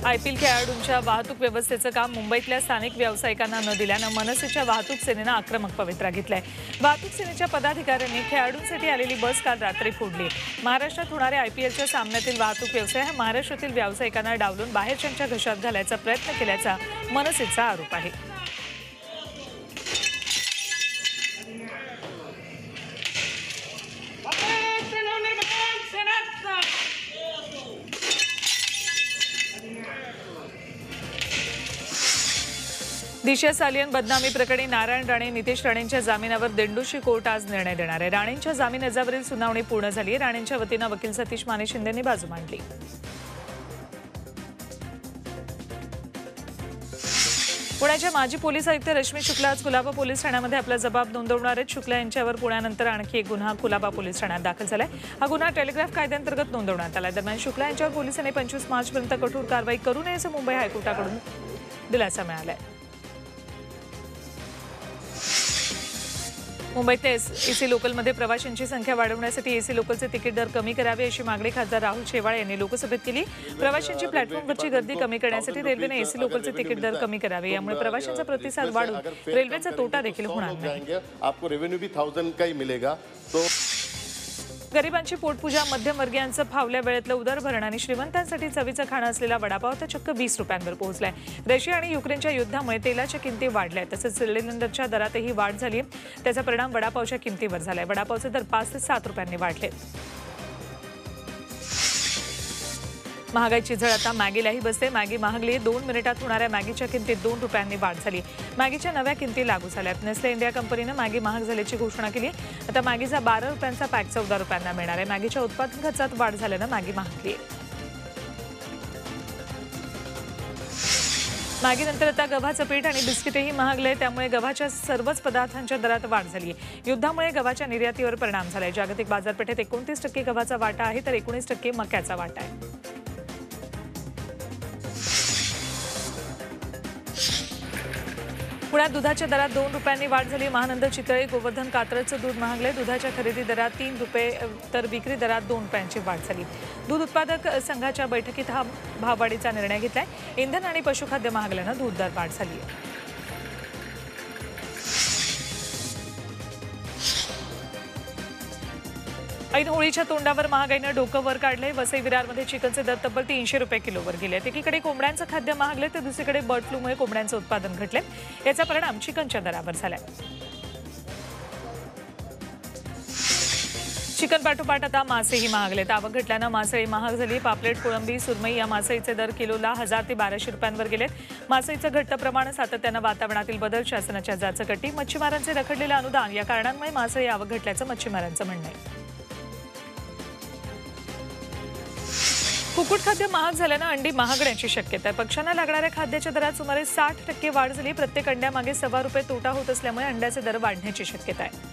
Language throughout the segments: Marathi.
आयपीएल खेळाडूंच्या वाहतूक व्यवस्थेचं काम मुंबईतल्या स्थानिक व्यावसायिकांना न दिल्यानं मनसेच्या वाहतूक सेनेनं आक्रमक पवित्रा घेतलाय। वाहतूक सेनेच्या पदाधिकाऱ्यांनी खेळाडूंसाठी आलेली बस काल रात्री फोडली। महाराष्ट्रात होणाऱ्या आयपीएलच्या सामन्यातील वाहतूक व्यवसाय हा महाराष्ट्रातील व्यावसायिकांना डावलून बाहेरच्यांच्या घशात घालायचा प्रयत्न केल्याचा मनसेचा आरोप आहे। दिशा सालियन बदनामी प्रकरणी नारायण राणे नितेश राणेंच्या जामिनावर दिंडोशी कोर्ट आज निर्णय देणार आहे। राणेंच्या जामीन अर्जावरील सुनावणी पूर्ण झाली आहे। राणेंच्या वतीनं वकील सतीश माने शिंदेंनी बाजू मांडली। पुण्याच्या माजी पोलीस आयुक्त रश्मी शुक्ला आज कुलाबा पोलीस ठाण्यामध्ये आपला जबाब नोंदवणार आहेत। शुक्ला यांच्यावर पुण्यानंतर आणखी एक गुन्हा कुलाबा पोलीस ठाण्यात दाखल झालाय। हा गुन्हा टेलिग्राफ कायद्याअंतर्गत नोंदवण्यात आला। दरम्यान शुक्ला यांच्यावर पोलिसांनी 25 मार्चपर्यंत कठोर कारवाई करू नये असं मुंबई हायकोर्टाकडून दिलासा मिळालाय। मुंबईतल्या एसी लोकलमध्ये प्रवाशांची संख्या वाढवण्यासाठी एसी लोकलचे तिकीट दर कमी करावे अशी मागणी खासदार राहुल शेवाळे यांनी लोकसभेत केली। प्रवाशांची प्लॅटफॉर्मवरची गर्दी कमी करण्यासाठी रेल्वेने एसी लोकलचे तिकीट दर कमी करावे, यामुळे प्रवाशांचा प्रतिसाद वाढून रेल्वेचा तोटा देखील होणार नाही। आपको रेवेन्यू भी 1000 का ही मिलेगा। तो गरिबांची पोटपूजा, मध्यमवर्गीयांचं फावल्या वेळेतलं उदरभरण आणि श्रीमंतांसाठी चवीचं खाणं असलेला वडापाव तर चक्क 20 रुपयांवर पोहोचलाय। रशिया आणि युक्रेनच्या युद्धामुळे तेलाच्या किमती वाढल्या, तसंच सिलेंडरच्या दरातही वाढ झाली। त्याचा परिणाम वडापावच्या किमतीवर झालाय। वडापावचे दर 5 ते 7 रुपयांनी वाढले। महागाईची झळ आता मॅगीलाही बसते। मॅगी महागली। 2 मिनिटात होणाऱ्या मॅगीच्या किमतीत 2 रुपयांनी वाढ झाली। मॅगीच्या नव्या किमती लागू झाल्यात। नेस्ले इंडिया कंपनीनं मॅगी महाग झाल्याची घोषणा केली। आता मॅगीचा 12 रुपयांचा पॅक 14 रुपयांना मिळणार आहे। मॅगीच्या उत्पादन खर्चात वाढ झाल्यानं मॅगी महागली आहे। मॅगीनंतर आता गव्हाचं पीठ आणि बिस्किटही महागले, त्यामुळे गव्हाच्या सर्वच पदार्थांच्या दरात वाढ झाली आहे। युद्धामुळे गव्हाच्या निर्यातीवर परिणाम झालाय। जागतिक बाजारपेठेत 29% गव्हाचा वाटा आहे, तर 19% मक्याचा वाटा आहे। पुण्यात दुधाच्या दरात 2 रुपयांनी वाढ झाली। महानंद, चितळे, गोवर्धन, कात्रजचं दूध महागले। दुधाच्या खरेदी दरात 3 रुपये तर विक्री दरात 2 रुपयांची वाढ झाली। दूध उत्पादक संघाच्या बैठकीत हा भाववाढीचा निर्णय घेतलाय। इंधन आणि पशुखाद्य महागल्यानं दूध दर वाढ झाली आहे। ऐन होळीच्या तोंडावर महागाईनं डोकं वर काढलंय। वसई विरारमध्ये चिकनचे दर तब्बल 300 रुपये किलोवर गेले। एकीकडे कोंबड्यांचं खाद्य महागले, तर दुसरीकडे बर्ड फ्लूमुळे कोंबड्यांचं उत्पादन घटले। याचा परिणाम चिकनच्या दरावर झालाय। चिकन पाठोपाठ आता मासेही महागलेत। आवक घटल्यानं मासळी महाग झाली। पापलेट, कोळंबी, सुरमई या मासळीचे दर किलोला 1000 ते 1200 रुपयांवर गेलेत। मासळीचं घटतं प्रमाण, सातत्यानं वातावरणातील बदल, शासनाच्या जाचकटी, मच्छीमारांचे रखडलेलं अनुदान या कारणांमुळे मासळी आवक घटल्याचं मच्छीमारांचं म्हणणं आहे। कुक्कुट खाद्य महाग झाल्यानं अंडी महागण्याची शक्यता आहे। पक्ष्यांना लागणाऱ्या खाद्याच्या दरात सुमारे 60% वाढ झाली। प्रत्येक अंड्यामागे 1.25 रुपये तोटा होत असल्यामुळे अंड्याचे दर वाढण्याची शक्यता आहे।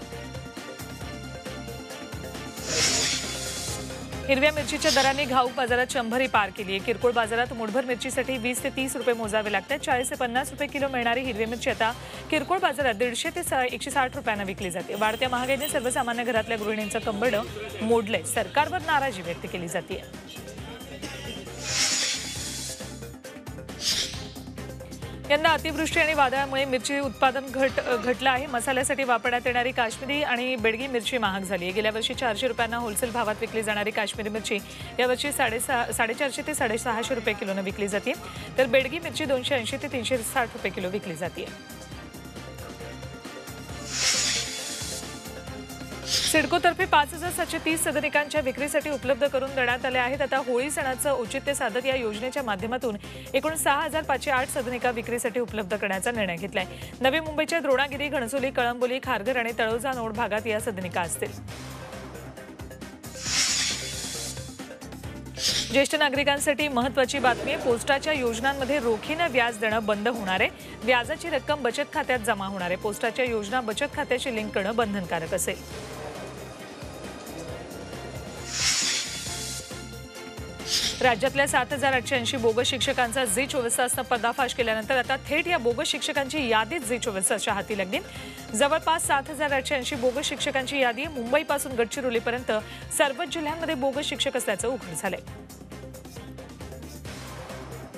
हिरव्या मिरचीच्या दरांनी घाऊक बाजारात 100 पार केली आहे। किरकोळ बाजारात मुठभर मिरचीसाठी 20 ते 30 रुपये मोजावे लागतात। 40 ते 50 रुपये किलो मिळणारी हिरवी मिरची आता किरकोळ बाजारात 150 ते 160 रुपयांना विकली जाते। वाढत्या महागाईने सर्वसामान्य घरातल्या गृहिणींचं कंबरडं मोडलंय। सरकारवर नाराजी व्यक्त केली जाते। यंदा अतिवृष्टी आणि वादळामुळे मिरची उत्पादन घटलं आहे। मसाल्यासाठी वापरण्यात येणारी काश्मीरी आणि बेडगी मिरची महाग झाली आहे। गेल्या वर्षी 400 रुपयांना होलसेल भावात विकली जाणारी काश्मीरी मिरची यावर्षी 450 ते 650 रुपये किलोनं विकली जाते, तर बेडगी मिरची 280 ते 360 रुपये किलो विकली जाते। सिडकोतर्फे 5730 सदनिकांच्या विक्रीसाठी उपलब्ध करून देण्यात आले आहेत। आता होळी सणाचं औचित्य साधत या योजनेच्या माध्यमातून एकूण 6508 सदनिका विक्रीसाठी उपलब्ध करण्याचा निर्णय घेतलाय। नवी मुंबईच्या द्रोणागिरी, घणसोली, कळंबोली, खारघर आणि तळोजा नोड भागात या सदनिका असतील। ज्येष्ठ नागरिकांसाठी महत्त्वाची बातमी आहे। पोस्टाच्या योजनांमध्ये रोखीनं व्याज देणं बंद होणार आहे। व्याजाची रक्कम बचत खात्यात जमा होणार आहे। पोस्टाच्या योजना बचत खात्याशी लिंक करणं बंधनकारक असेल। राज्यातल्या 7880 बोगस शिक्षकांचा झी 24 तासनं पर्दाफाश केल्यानंतर आता थेट या बोगस शिक्षकांची यादीच झी 24 तासच्या हाती लागली। जवळपास 7880 बोगस शिक्षकांची यादी मुंबईपासून गडचिरोलीपर्यंत सर्वच जिल्ह्यांमध्ये बोगस शिक्षक असल्याचं उघड झालंय।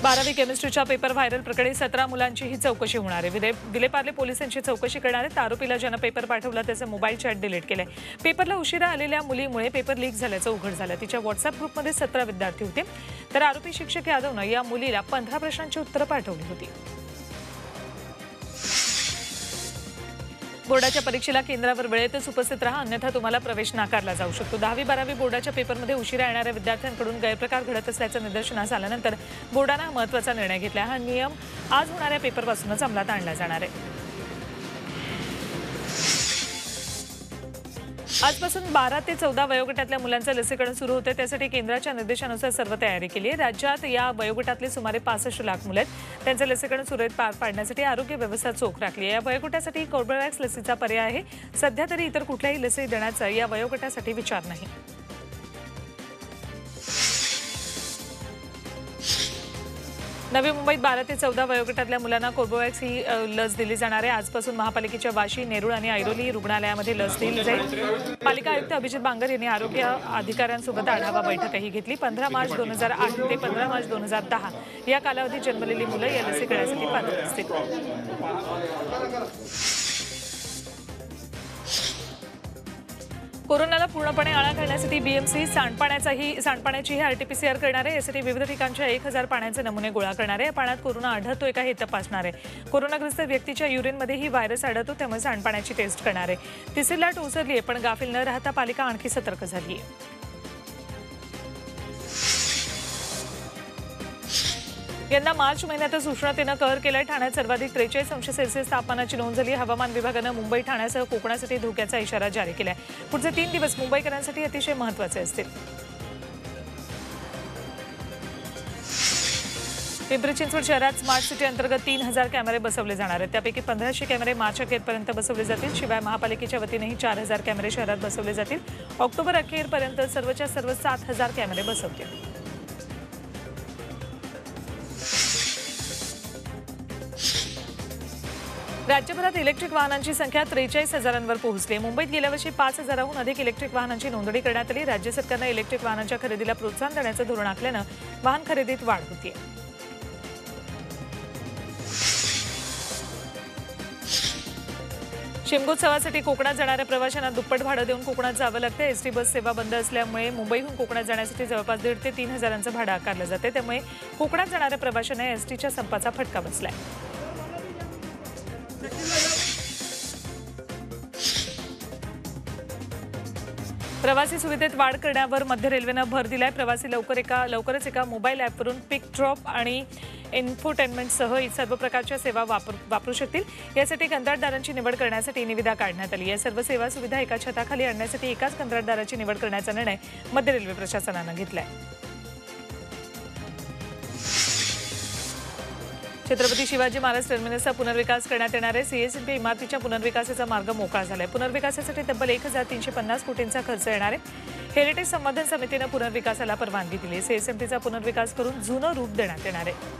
12वी केमिस्ट्रीच्या पेपर व्हायरल प्रकरणी 17 मुलांची ही चौकशी होणार आहे. विलेपार्ले पोलिसांची चौकशी करणार आहेत. आरोपीला ज्यानं पेपर पाठवला त्याचं मोबाईल चॅट डिलीट केलंय. पेपरला उशिरा आलेल्या मुलीमुळे पेपर लीक झाल्याचं उघड झालं. तिच्या व्हॉट्सअप ग्रुपमध्ये 17 विद्यार्थी होते. तर आरोपी शिक्षक यादवनं या मुलीला 15 प्रश्नांची उत्तरं पाठवली होती. बोर्डाच्या परीक्षेला केंद्रावर वेळेतच उपस्थित राहा, अन्यथा तुम्हाला प्रवेश नाकारला जाऊ शकतो. 10वी-12वी बोर्डाच्या पेपरमध्ये उशिरा येणाऱ्या विद्यार्थ्यांकडून गैरप्रकार घडत असल्याचं निदर्शनास आल्यानंतर बोर्डानं हा महत्त्वाचा निर्णय घेतला. हा नियम आज होणाऱ्या पेपरपासूनच अंमलात आणला जाणार आहे. आजपासून 12 ते 14 वयोगटातल्या मुलांचं लसीकरण सुरू होते. त्यासाठी केंद्राच्या निर्देशानुसार सर्व तयारी केली आहे. राज्यात या वयोगटातले सुमारे 65 लाख मुलं आहेत. त्यांचं लसीकरण सुरळीत पार पाडण्यासाठी आरोग्य व्यवस्था चोख राखली आहे. या वयोगटासाठी कोर्बेवॅक्स लसीचा पर्याय आहे. सध्या तरी इतर कुठल्याही लसी देण्याचा या वयोगटासाठी विचार नाही. नवी मुंबईत 12 ते 14 वयोगटातल्या मुलांना कोर्बेवॅक्स ही लस दिली जाणार आहे. आजपासून महापालिकेच्या वाशी, नेरूळ आणि ऐरोली रुग्णालयामध्ये लस दिली जाईल. पालिका आयुक्त अभिजित बांगर यांनी आरोग्य अधिकाऱ्यांसोबत आढावा बैठकही घेतली. 15 मार्च 2008 ते 15 मार्च 2010 या कालावधीत जन्मलेली मुलं या लसीकरणासाठी पात्र असतील. कोरोनाला पूर्णपणे आळा घालण्यासाठी बीएमसी सांडपाण्याचीही आरटीपीसीआर करणार आहे. यासाठी विविध ठिकाणच्या 1000 पाण्याचे नमुने गोळा करणार आहे. या पाण्यात कोरोना आढळतोय का हे तपासणार आहे. कोरोनाग्रस्त व्यक्तीच्या युरिनमध्ये ही व्हायरस आढळतो, त्यामुळे सांडपाण्याची टेस्ट करणार आहे. तिसरी लाट ओसरली आहे, पण गाफील न राहता पालिका आणखी सतर्क झाली आहे. यंदा मार्च महिन्यातच उष्णतेनं कहर केलाय. ठाण्यात सर्वाधिक 43 अंश सेल्सिअस तापमानाची नोंद झाली. हवामान विभागानं मुंबई, ठाण्यासह कोकणासाठी धोक्याचा इशारा जारी केलाय. पुढचे 3 दिवस मुंबईकरांसाठी अतिशय महत्त्वाचे असतील. पिंपरी चिंचवड शहरात स्मार्ट सिटी अंतर्गत 3000 कॅमेरे बसवले जाणार आहेत. त्यापैकी 1500 कॅमेरे मार्च अखेरपर्यंत बसवले जातील. शिवाय महापालिकेच्या वतीनेही 4000 कॅमेरे शहरात बसवले जातील. ऑक्टोबर अखेरपर्यंत सर्वच्या सर्व 7000 कॅमेरे बसवतील. राज्यभरात इलेक्ट्रिक वाहनांची संख्या 43,000वर पोहोचली. मुंबईत गेल्या वर्षी 5,000हून अधिक इलेक्ट्रिक वाहनांची नोंदणी करण्यात आली. राज्य सरकारनं इलेक्ट्रिक वाहनांच्या खरेदीला प्रोत्साहन देण्याचं धोरण आखल्यानं वाहन खरेदीत वाढ होतीये. शिमगोत्सवासाठी कोकणात जाणाऱ्या प्रवाशांना दुप्पट भाडं देऊन कोकणात जावं लागतं. एसटी बस सेवा बंद असल्यामुळे मुंबईहून कोकणात जाण्यासाठी जवळपास 1,500 ते 3,000चं भाडं आकारलं जाते. त्यामुळे कोकणात जाणाऱ्या प्रवाशांना एसटीच्या संपाचा फटका बसलाय. प्रवासी सुविधेत वाढ करण्यावर मध्य रेल्वेनं भर दिलाय. प्रवासी लवकरच एका मोबाईल ॲपवरून पिक ड्रॉप आणि इन्फोटेनमेंटसह सर्व प्रकारच्या सेवा वापरू शकतील. यासाठी कंत्राटदारांची निवड करण्यासाठी निविदा काढण्यात आली. या सर्व सेवा सुविधा एका छताखाली आणण्यासाठी एकाच कंत्राटदाराची निवड करण्याचा निर्णय मध्य रेल्वे प्रशासनानं घेतलाय. छत्रपती शिवाजी महाराज टर्मिनसचा पुनर्विकास करण्यात येणार आहे. सीएसएमटी इमारतीच्या पुनर्विकासाचा मार्ग मोकळा झालाय. पुनर्विकासासाठी तब्बल 1350 कोटींचा खर्च येणार आहे. हेरिटेज संवर्धन समितीनं पुनर्विकासाला परवानगी दिली. सीएसएमटीचा पुनर्विकास करून जुनं रूप देण्यात येणार आहे.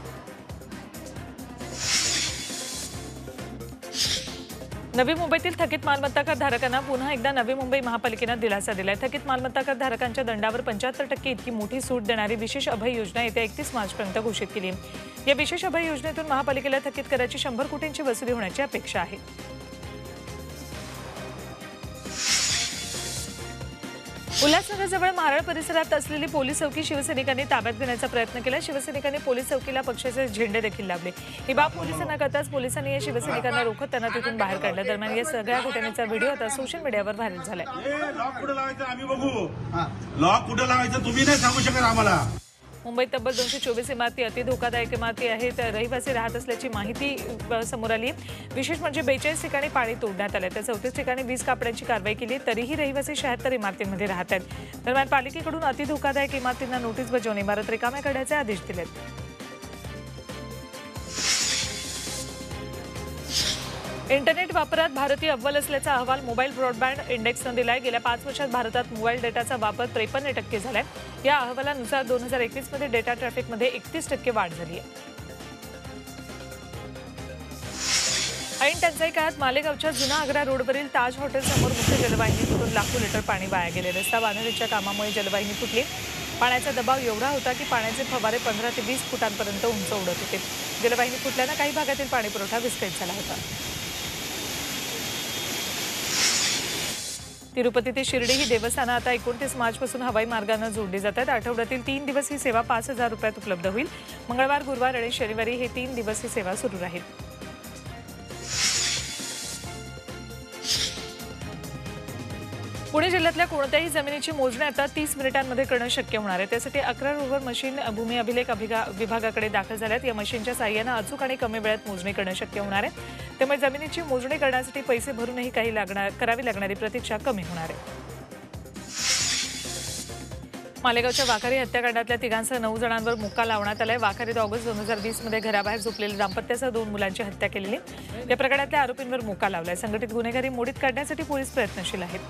नवी मुंबईतील थकीत मालमत्ता कर धारकांना पुन्हा एकदा नवी मुंबई महापालिकेनं दिलासा दिलाय. थकीत मालमत्ता कर धारकांच्या दंडावर 75% इतकी मोठी सूट देणारी विशेष अभय योजना येत्या 31 मार्चपर्यंत घोषित केली. या विशेष अभय योजनेतून महापालिकेला थकीत कराची 100 कोटींची वसुली होण्याची अपेक्षा आहे. उल्हासनगरजवळ मारळ परिसरात असलेली पोलीस चौकी शिवसैनिकांनी ताब्यात घेण्याचा प्रयत्न केला. शिवसैनिकांनी पोलीस चौकीला पक्षाचे झेंडे देखील लावले. ही बाब पोलिसांना कळताच पोलिसांनी या शिवसैनिकांना रोखत त्यांना तिथून बाहेर काढलं. दरम्यान या सगळ्या घटनेचा व्हिडिओ आता सोशल मीडियावर व्हायरल झालाय. लॉक कुठे लावायचं आम्ही बघू. लॉक कुठे लावायचं तुम्ही नाही सांगू शकत आम्हाला. मुंबईत तब्बल 224 इमारती अति धोकादायक इमारती आहेत. रहिवासी राहत असल्याची माहिती समोर आली. विशेष म्हणजे 42 ठिकाणी पाणी तोडण्यात आलं. तर 34 ठिकाणी वीज कापण्याची कारवाई केली. तरीही रहिवासी 76 इमारतींमध्ये राहत आहेत. दरम्यान पालिकेकडून अति धोकादायक इमारतींना नोटीस बजावून इमारत रिकाम्या करण्याचे आदेश दिलेत. इंटरनेट वापरात भारतीय अव्वल असल्याचा अहवाल मोबाईल ब्रॉडबँड इंडेक्सनं दिलाय. गेल्या 5 वर्षात भारतात मोबाईल डेटाचा वापर 53% झालाय. या अहवालानुसार 2021 मध्ये डेटा ट्रॅफिकमध्ये 31% वाढ झाली आहे. ऐन टंचाई काळात मालेगावच्या जुना आग्रा रोडवरील ताज हॉटेल समोर मुख्य जलवाहिनी फुटून लाखो लिटर पाणी वाया गेले. रस्ता बांधणीच्या कामामुळे जलवाहिनी फुटली. पाण्याचा दबाव एवढा होता की पाण्याचे फवारे 15 ते 20 फुटांपर्यंत उंच उडत होते. जलवाहिनी फुटल्यानं काही भागातील पाणी पुरवठा विस्कळीत झाला होता. तिरुपती ते शिर्डी ही देवस्थानं आता 29 मार्चपासून हवाई मार्गाने जोडली जातात. आठवड्यातील 3 दिवस ही सेवा 5,000 रुपयात उपलब्ध होईल. मंगळवार, गुरुवार आणि शनिवारी हे 3 दिवस ही सेवा सुरू राहील. पुणे जिल्ह्यातल्या कोणत्याही जमिनीची मोजणी आता 30 मिनिटांमध्ये करणं शक्य होणार आहे. त्यासाठी 11 रोव्हर मशीन भूमी अभिलेख विभागाकडे दाखल झाल्यात. या मशीनच्या साहाय्यानं अचूक आणि कमी वेळात मोजणी करणं शक्य होणार आहे. त्यामुळे जमिनीची मोजणी करण्यासाठी पैसे भरूनही करावी लागणारी प्रतीक्षा कमी होणार आहे. मालेगावच्या वाखारी हत्याकांडातल्या तिघांसह 9 जणांवर मुक्का लावण्यात आलाय. वाखारीत ऑगस्ट 2020 मध्ये घराबाहेर झोपलेल्या दाम्पत्यासह 2 मुलांची हत्या केलेली. या प्रकरणातल्या आरोपींवर मुक्का लावलाय. संघटित गुन्हेगारी मोडीत काढण्यासाठी पोलीस प्रयत्नशील आहेत.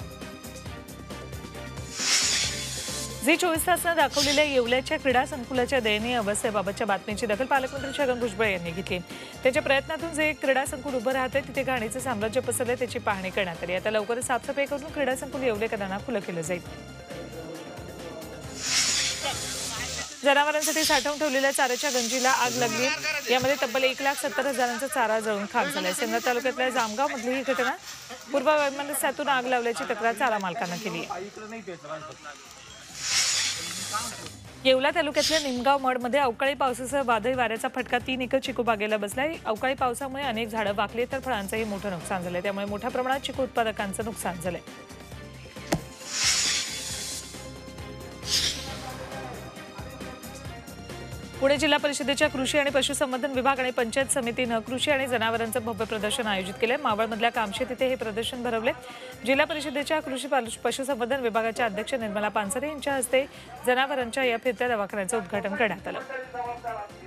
झी 24 तासनं दाखवलेल्या येवल्याच्या क्रीडा संकुलाच्या दयनीय अवस्थेबाबतच्या बातमीची दखल पालकमंत्री छगन भुजबळ यांनी घेतली. त्यांच्या प्रयत्नातून जे क्रीडा संकुल उभं राहतंय तिथे घाणीचं साम्राज्य पसरलंय त्याची पाहणी करण्यात आली. आता लवकरच साफसफाई करून क्रीडा संकुल येवलेकरांना खुलं केलं जाईल. जनावरांसाठी साठवून ठेवलेल्या चाऱ्याच्या गंजीला आग लागली. यामध्ये तब्बल 1,70,000 चारा जळून खाक झालाय. सिन्नर तालुक्यातल्या जामगावमधली ही घटना. पूर्व वैमनस्यातून आग लावल्याची तक्रार चारा मालकांना केली. येवला तालुक्यातल्या निमगाव मडमध्ये अवकाळी पावसासह वादळी वाऱ्याचा फटका 3 एकर चिकू बागेला बसलाय. अवकाळी पावसामुळे अनेक झाडं वाकली तर फळांचंही मोठं नुकसान झालंय. त्यामुळे मोठ्या प्रमाणात चिकू उत्पादकांचं नुकसान झालंय. पुणे जिल्हा परिषदेच्या कृषी आणि पशुसंवर्धन विभाग आणि पंचायत समितीनं कृषी आणि जनावरांचं भव्य प्रदर्शन आयोजित केलंय. मावळमधल्या कामशेत इथे हे प्रदर्शन भरवले. जिल्हा परिषदेच्या कृषी पशुसंवर्धन विभागाच्या अध्यक्ष निर्मला पानसरे यांच्या हस्ते जनावरांच्या या फिरत्या दवाखान्याचं उद्घाटन करण्यात आलं.